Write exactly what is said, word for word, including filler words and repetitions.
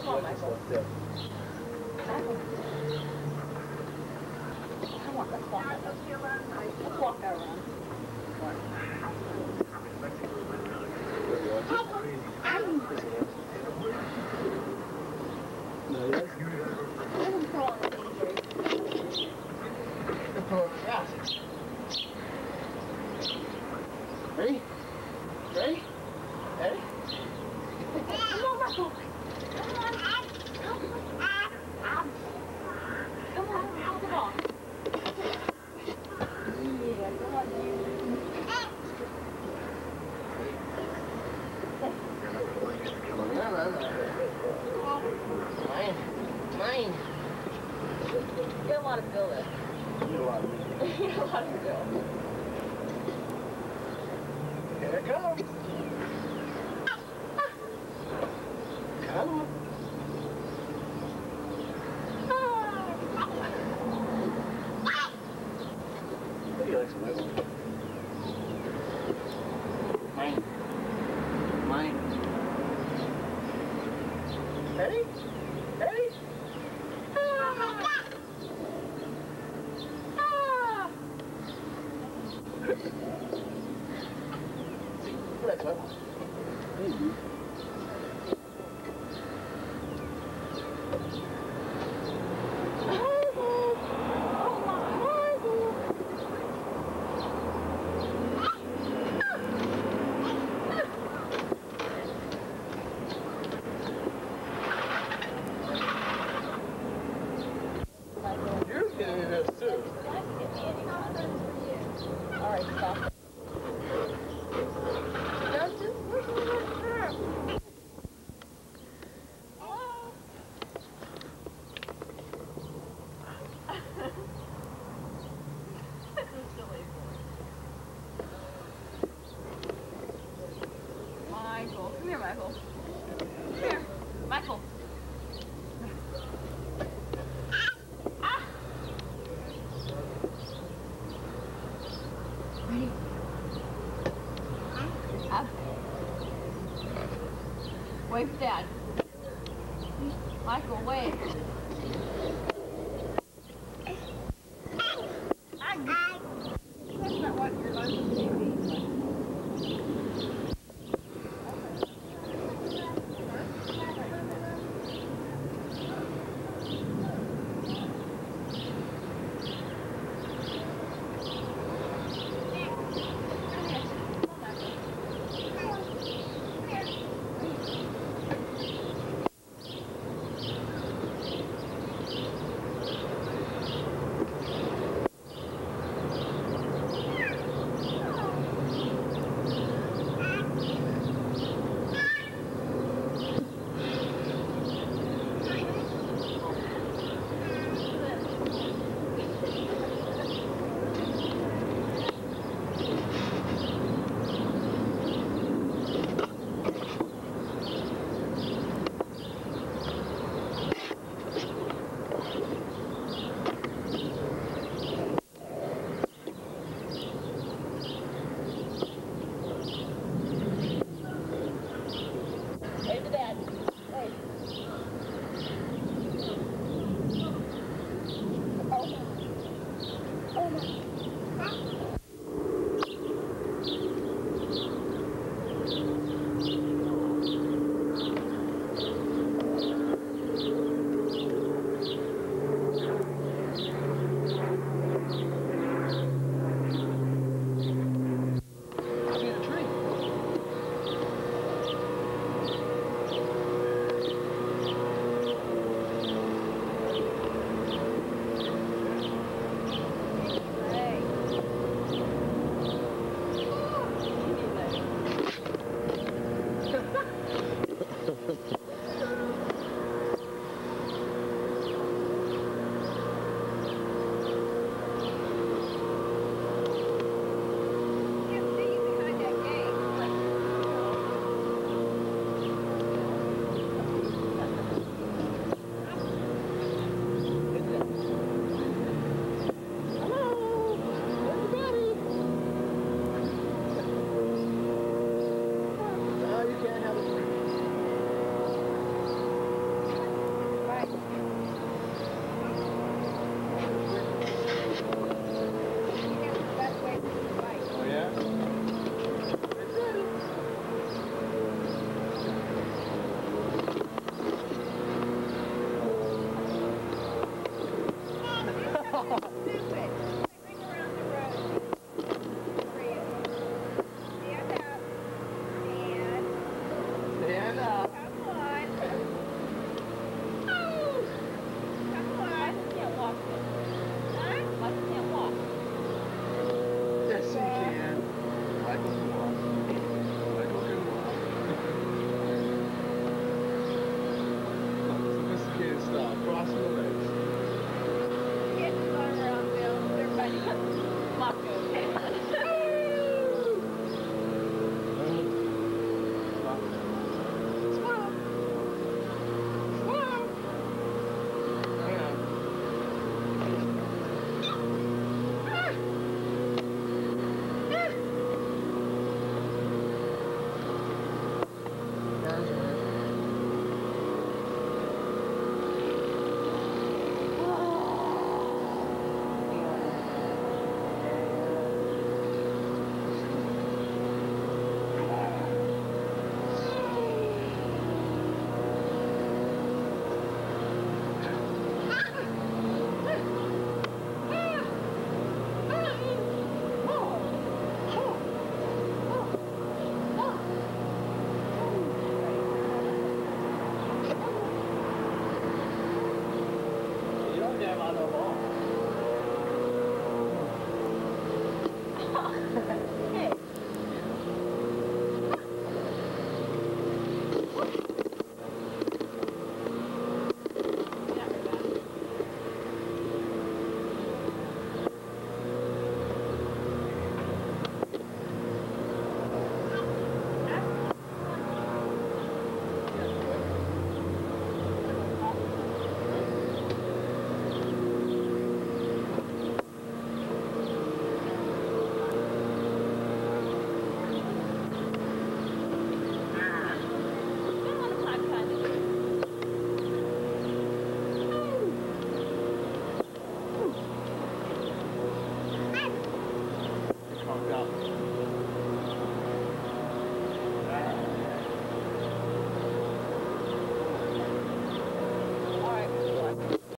Come on, Michael. Michael. Come on, let's walk that. Let's walk that around. No, yes. Let him throw on the T J. Yeah. Ready? Ready? Ready? Come on, Michael. Come on. Come on. Come on, hold it off. Yeah, come on, you. Mine. Mine. You got a lot of Bill there. You got a lot of me. You got a lot of Bill. Here it comes. Come on. He likes to wiggle. Mine. Mine. Ready? Ready? Ah! Ah! See, that's what I want. Maybe. Michael, come here, Michael. Come here, Michael. Ah! Ready? Up. Wave for Dad. Michael, wave. That's not what you're going to do. grab out of the ball.